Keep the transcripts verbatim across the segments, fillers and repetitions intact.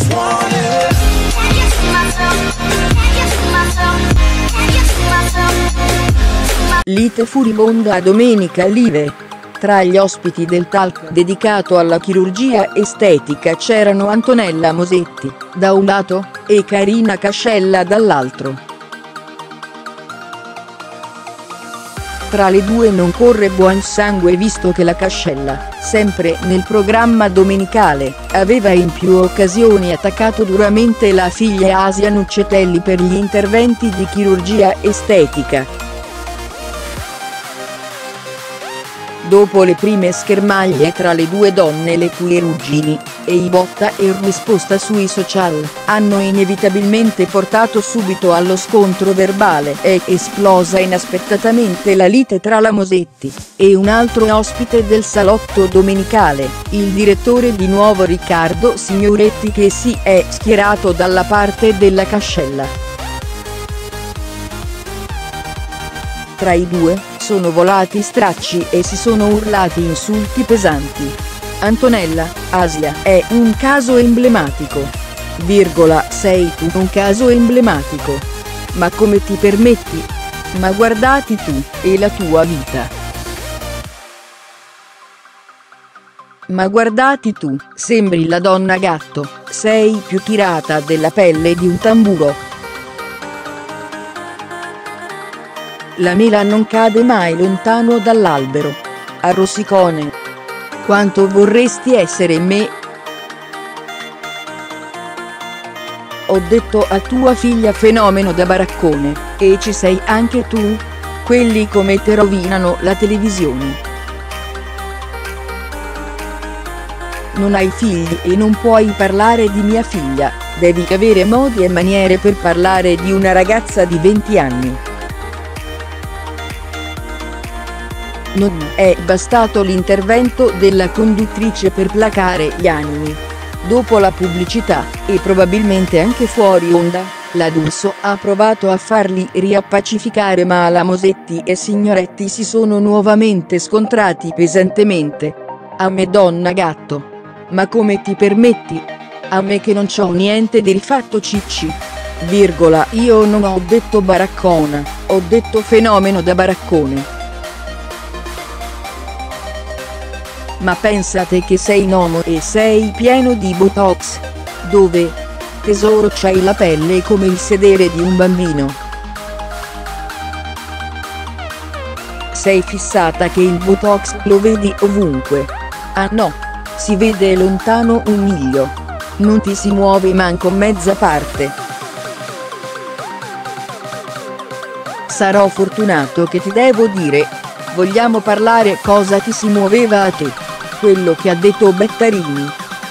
just want it. Can you see myself? Can you see myself? Can you see myself? Lite furibonda a Domenica Live. Tra gli ospiti del talk dedicato alla chirurgia estetica c'erano Antonella Mosetti, da un lato, e Karina Cascella dall'altro. Tra le due non corre buon sangue visto che la Cascella, sempre nel programma domenicale, aveva in più occasioni attaccato duramente la figlia Asia Nuccetelli per gli interventi di chirurgia estetica. Dopo le prime schermaglie tra le due donne, le cui ruggini e i botta e risposta sui social hanno inevitabilmente portato subito allo scontro verbale, è esplosa inaspettatamente la lite tra la Mosetti e un altro ospite del salotto domenicale, il direttore di Nuovo Riccardo Signoretti, che si è schierato dalla parte della Cascella. Tra i due sono volati stracci e si sono urlati insulti pesanti. Antonella, Asia è un caso emblematico. Virgola, sei tu un caso emblematico. Ma come ti permetti? Ma guardati tu, e la tua vita. Ma guardati tu, sembri la donna gatto, sei più tirata della pelle di un tamburo. La mela non cade mai lontano dall'albero. A Rossicone. Quanto vorresti essere me? Ho detto a tua figlia fenomeno da baraccone, e ci sei anche tu? Quelli come te rovinano la televisione. Non hai figli e non puoi parlare di mia figlia, devi avere modi e maniere per parlare di una ragazza di venti anni. Non è bastato l'intervento della conduttrice per placare gli animi. Dopo la pubblicità, e probabilmente anche fuori onda, la D'Urso ha provato a farli riappacificare, ma la Mosetti e Signoretti si sono nuovamente scontrati pesantemente. A me donna gatto. Ma come ti permetti? A me che non c'ho niente di rifatto cicci. Virgola, io non ho detto baraccona, ho detto fenomeno da baraccone. Ma pensate che sei nomo e sei pieno di botox. Dove? Tesoro, c'hai la pelle come il sedere di un bambino. Sei fissata che il botox lo vedi ovunque. Ah no, si vede lontano un miglio. Non ti si muove manco mezza parte. Sarò fortunato che ti devo dire. Vogliamo parlare cosa ti si muoveva a te? Quello che ha detto Bettarini.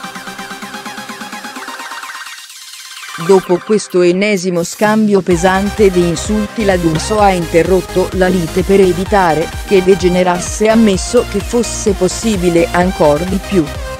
Dopo questo ennesimo scambio pesante di insulti, la D'Urso ha interrotto la lite per evitare che degenerasse, ammesso che fosse possibile ancor di più.